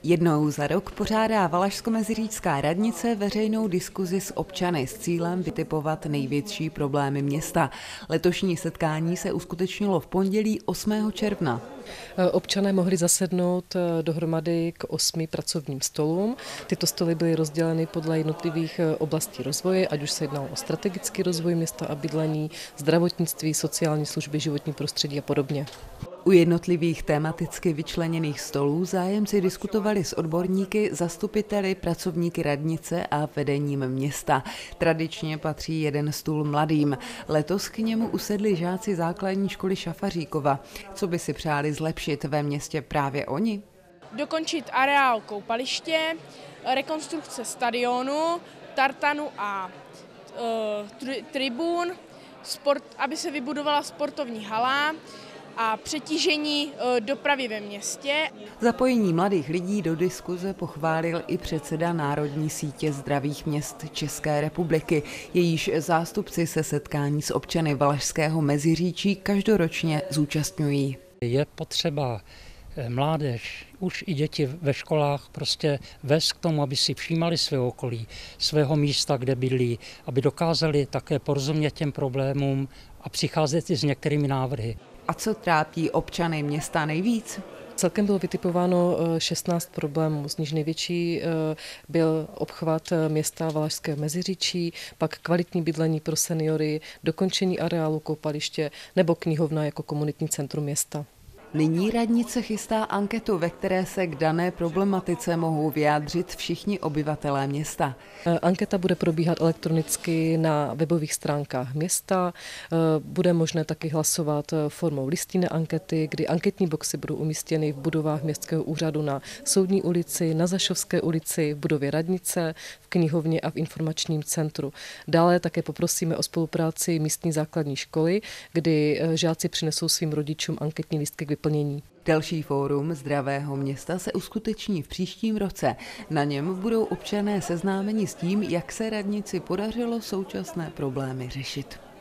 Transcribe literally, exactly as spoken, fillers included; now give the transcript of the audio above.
Jednou za rok pořádá Valašsko-Meziříčská radnice veřejnou diskuzi s občany s cílem vytipovat největší problémy města. Letošní setkání se uskutečnilo v pondělí osmého června. Občané mohli zasednout dohromady k osmi pracovním stolům. Tyto stoly byly rozděleny podle jednotlivých oblastí rozvoje, ať už se jednalo o strategický rozvoj města a bydlení, zdravotnictví, sociální služby, životní prostředí a podobně. U jednotlivých tematicky vyčleněných stolů zájemci diskutovali s odborníky, zastupiteli, pracovníky radnice a vedením města. Tradičně patří jeden stůl mladým. Letos k němu usedli žáci základní školy Šafaříkova. Co by si přáli zlepšit ve městě právě oni? Dokončit areál koupaliště, rekonstrukce stadionu, tartanu a e, tri, tribun, sport, aby se vybudovala sportovní hala a přetížení dopravy ve městě. Zapojení mladých lidí do diskuze pochválil i předseda Národní sítě zdravých měst České republiky. Jejíž zástupci se setkání s občany Valašského Meziříčí každoročně zúčastňují. Je potřeba mládež, už i děti ve školách prostě vést k tomu, aby si všímali svého okolí, svého místa, kde bydlí, aby dokázali také porozumět těm problémům a přicházet i s některými návrhy. A co trápí občany města nejvíc? Celkem bylo vytipováno šestnáct problémů, z nich největší byl obchvat města Valašského Meziříčí, pak kvalitní bydlení pro seniory, dokončení areálu koupaliště nebo knihovna jako komunitní centrum města. Nyní radnice chystá anketu, ve které se k dané problematice mohou vyjádřit všichni obyvatelé města. Anketa bude probíhat elektronicky na webových stránkách města. Bude možné taky hlasovat formou listinné ankety, kdy anketní boxy budou umístěny v budovách Městského úřadu na Soudní ulici, na Zašovské ulici, v budově radnice, v knihovně a v informačním centru. Dále také poprosíme o spolupráci místní základní školy, kdy žáci přinesou svým rodičům anketní lístky k vyplnění. Další fórum Zdravého města se uskuteční v příštím roce. Na něm budou občané seznámeni s tím, jak se radnici podařilo současné problémy řešit.